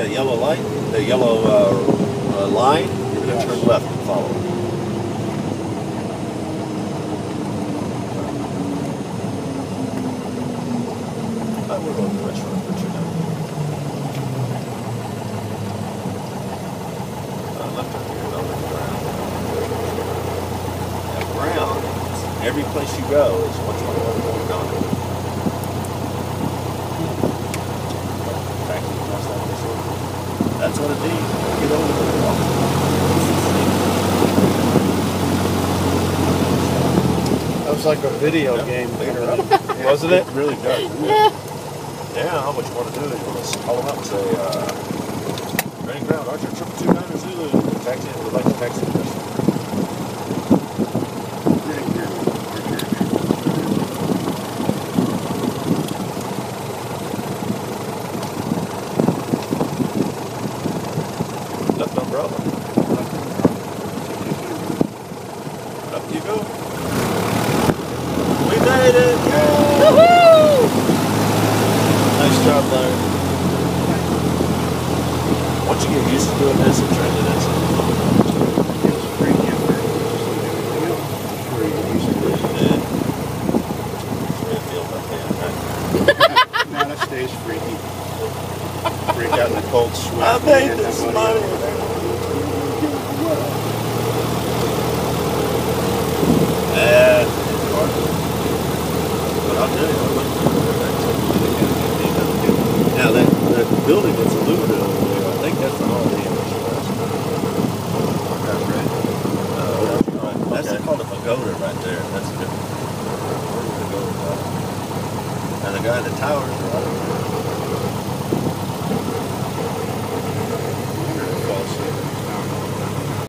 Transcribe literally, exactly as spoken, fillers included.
that yellow light, the yellow uh, uh, line, you're going to turn left and follow. I will go to the restaurant, but you're not. Uh, left up here, over the ground. Now, ground, every place you go is one twenty-one going on. That's what it needs. Get over the wall. That was like a video yep. game, yeah. wasn't it? It really does. Yeah. Now, what you want to do is you want to call them up and say, uh, Ready ground, Archer, triple two nine Zulu. Taxi, would like to taxi the restaurant. Left umbrella. Up you go. We made it! Yay! Woohoo! Nice job, Larry. Once you get used to doing this and trained to this, It's freaky up there. then it feels like that. Now that stays freaky. Break out in the cold sweat. I made this money. Uh, but I'll tell you, I went now that, that building that's illuminated over there, I think that's the Holiday Inn restaurant. Uh, right. That's okay. Called a pagoda right there. That's a different. Where's the pagoda? And the guy in the towers are right over there.